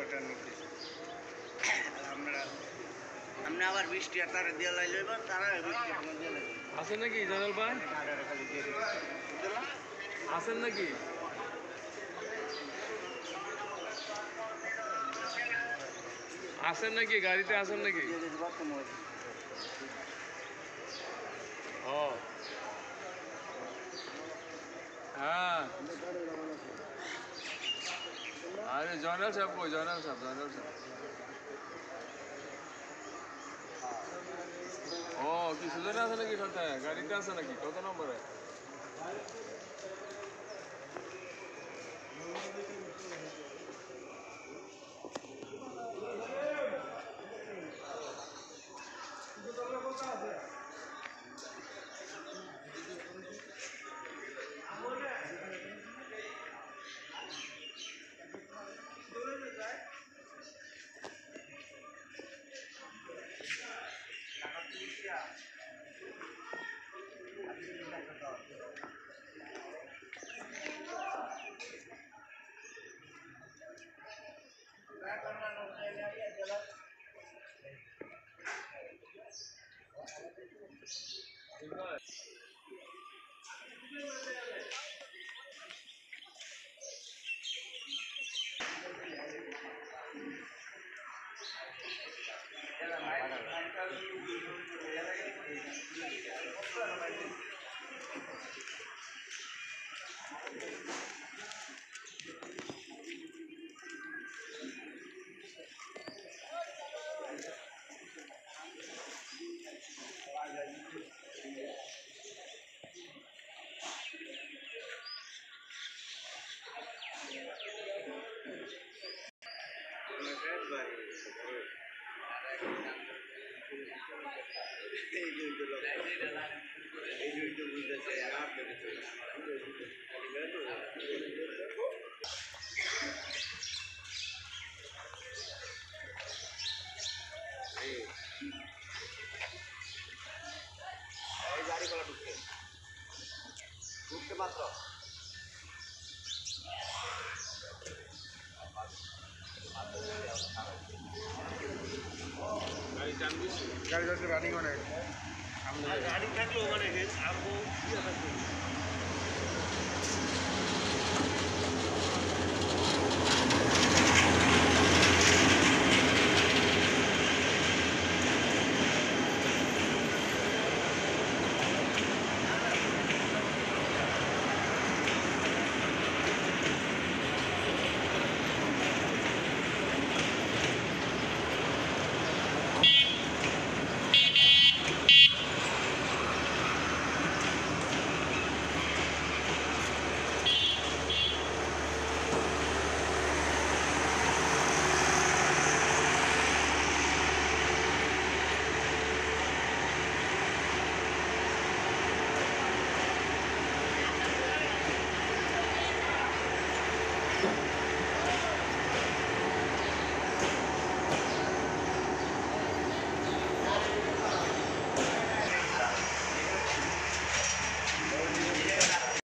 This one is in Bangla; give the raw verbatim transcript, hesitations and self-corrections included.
টাকা নিতে আমরা আপনি আবার বিশ টাকা তারা দিয়ে লাইলে এবার তারা বিশ টাকা দিয়ে লাইবে আছেন নাকি জয়নাল ভাই? খালি দিয়ে আছেন নাকি? আছেন নাকি গাড়িতে আছেন নাকি? ও হ্যাঁ আরে জয়নাল সাহেব কই? জয়নাল সাহেব জয়নাল সাহেব ও কি সুজনে আছে নাকি সাথে? গাড়িতে আছে নাকি? কত নম্বরে? গাড়ি কলা ঢুকতে ঢুকতে মাত্র গাড়ি টান দিচ্ছি। গাড়ি যাচ্ছে রানিং অনেক গাড়ি থাকলেও মানে আরো